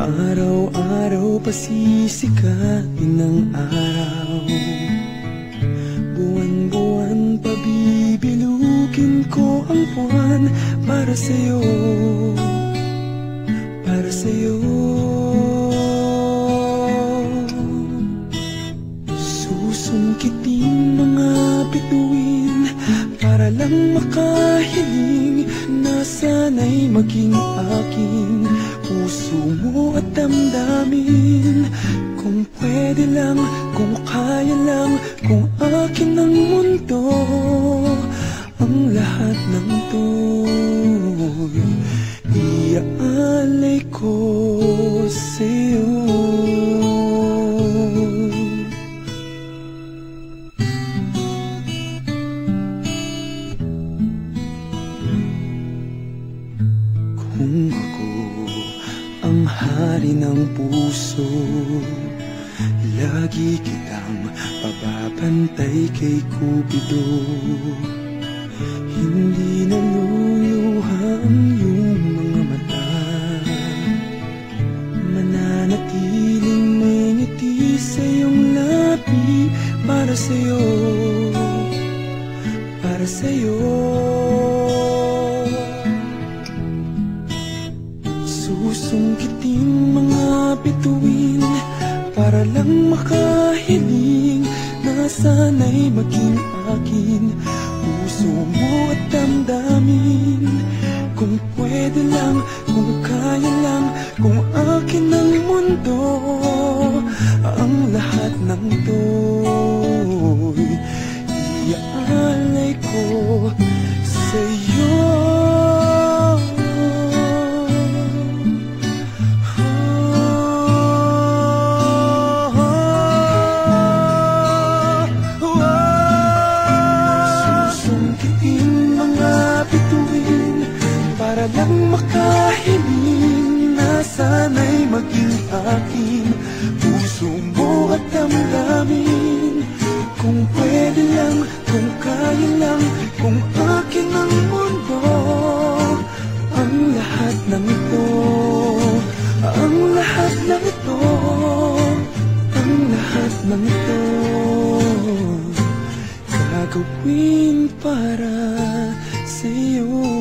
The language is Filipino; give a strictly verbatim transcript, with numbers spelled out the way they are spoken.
Araw-araw pasisikatin ng araw, buwan-buwan pabibilugin ko ang buwan para sa'yo, para sa'yo. Susungkitin mga bituin para lang makahiling na sana'y maging aking puso mo at damdamin. Kung pwede lang, kung kaya lang, kung akin ang mundo, ang lahat ng to'y iaalay ko sa'yo. Kung ako ang hari ng puso, lagi kitang pababantay kay Cupido. Hindi naluluha ang iyong mga mata, mananatiling may ngiti sa iyong labi. Para sa'yo, para sa'yo. Susungkitin mga bituin para lang makahiling na sana'y maging akin puso mo at damdamin. Kung pwede lang, kung kaya lang, kung akin ang mundo, ang lahat ng to'y iaalay ko sa'yo. Para lang makahiling na sana'y maging akin puso mo at damdamin. Kung pwede lang, kung kaya lang, kung akin ang mundo, ang lahat ng ito, ang lahat ng ito, ang lahat ng ito, gagawin para sa'yo.